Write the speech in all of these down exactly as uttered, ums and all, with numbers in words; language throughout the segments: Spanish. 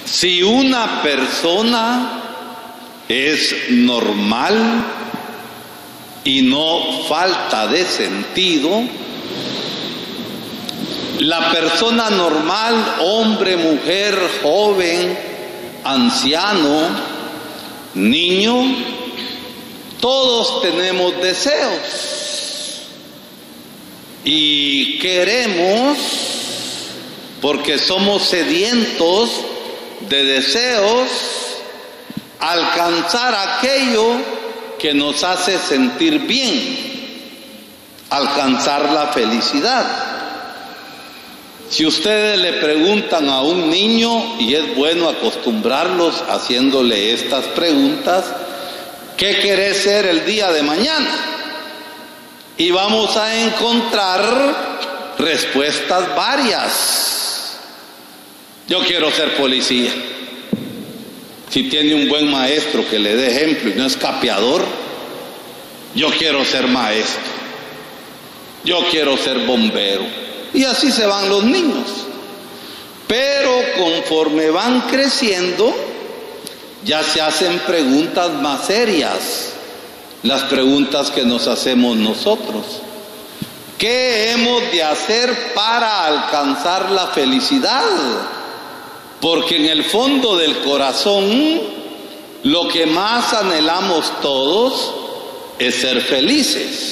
Si una persona es normal y no falta de sentido, la persona normal, hombre, mujer, joven, anciano, niño, todos tenemos deseos y queremos, porque somos sedientos de deseos, alcanzar aquello que nos hace sentir bien, alcanzar la felicidad. Si ustedes le preguntan a un niño, y es bueno acostumbrarlos haciéndole estas preguntas, ¿qué querés ser el día de mañana? Y vamos a encontrar respuestas varias. Yo quiero ser policía. Si tiene un buen maestro que le dé ejemplo y no es capeador, yo quiero ser maestro. Yo quiero ser bombero. Y así se van los niños. Pero conforme van creciendo, ya se hacen preguntas más serias. Las preguntas que nos hacemos nosotros. ¿Qué hemos de hacer para alcanzar la felicidad? Porque en el fondo del corazón, lo que más anhelamos todos es ser felices.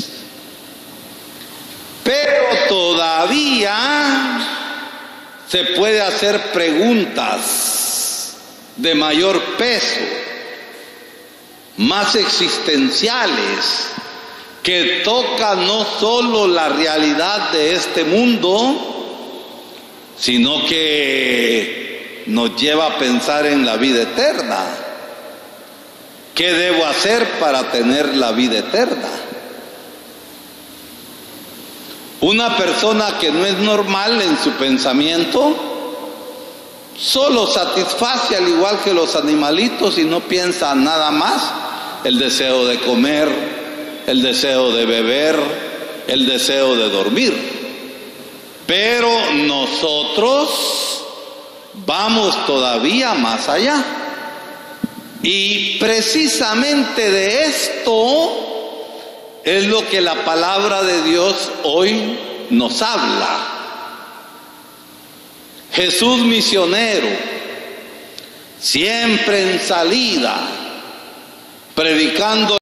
Pero todavía se puede hacer preguntas de mayor peso, más existenciales, que tocan no solo la realidad de este mundo, sino que nos lleva a pensar en la vida eterna. ¿Qué debo hacer para tener la vida eterna? Una persona que no es normal en su pensamiento solo satisface, al igual que los animalitos, y no piensa nada más, el deseo de comer, el deseo de beber, el deseo de dormir. Pero nosotros vamos todavía más allá. Y precisamente de esto es lo que la palabra de Dios hoy nos habla. Jesús misionero, siempre en salida, predicando